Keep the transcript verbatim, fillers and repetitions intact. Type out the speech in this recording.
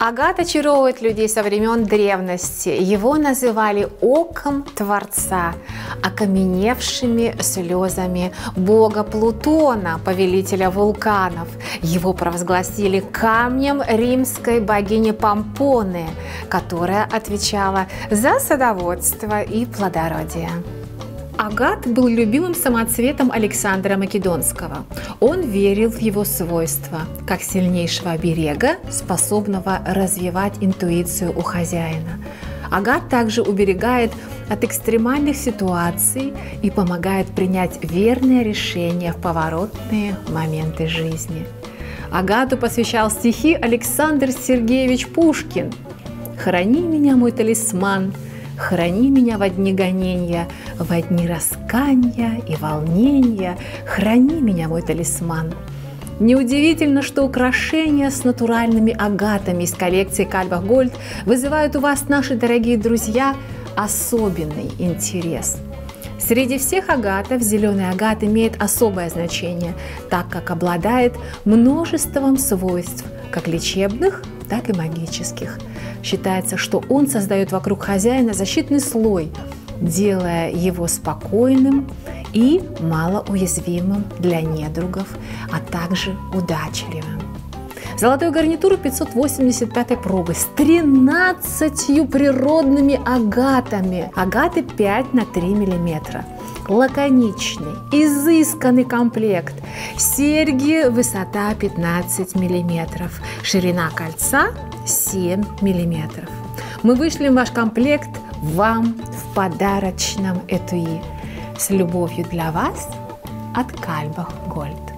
Агат очаровывает людей со времен древности. Его называли оком Творца, окаменевшими слезами бога Плутона, повелителя вулканов. Его провозгласили камнем римской богини Помпоны, которая отвечала за садоводство и плодородие. Агат был любимым самоцветом Александра Македонского. Он верил в его свойства, как сильнейшего оберега, способного развивать интуицию у хозяина. Агат также уберегает от экстремальных ситуаций и помогает принять верные решения в поворотные моменты жизни. Агату посвящал стихи Александр Сергеевич Пушкин. «Храни меня, мой талисман, храни меня во дни гонения, во дни раскаяния и волнения, храни меня, мой талисман». Неудивительно, что украшения с натуральными агатами из коллекции Кальбах Гольд вызывают у вас, наши дорогие друзья, особенный интерес. Среди всех агатов зеленый агат имеет особое значение, так как обладает множеством свойств, как лечебных, так и магических. Считается, что он создает вокруг хозяина защитный слой, делая его спокойным и малоуязвимым для недругов, а также удачливым. Золотой гарнитур пятьсот восемьдесят пятой пробы с тринадцатью природными агатами. Агаты пять на три миллиметра. Лаконичный, изысканный комплект. Серьги высота пятнадцать миллиметров. Ширина кольца семь миллиметров. Мы вышлем ваш комплект вам в подарочном этуи. С любовью для вас от Кальбах Гольд.